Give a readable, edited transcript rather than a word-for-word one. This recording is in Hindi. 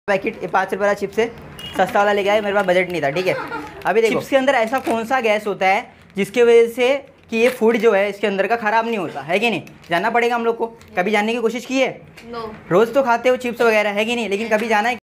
पैकेट 5 रुपये वाला चिप्स है, सस्ता वाला लेके आए, मेरे पास बजट नहीं था। ठीक है, अभी देखो चिप्स के अंदर ऐसा कौन सा गैस होता है जिसकी वजह से कि ये फूड जो है इसके अंदर का ख़राब नहीं होता है कि नहीं? जानना पड़ेगा हम लोग को। कभी जानने की कोशिश की है? नो। रोज़ तो खाते हो चिप्स वगैरह है कि नहीं, लेकिन कभी जाना है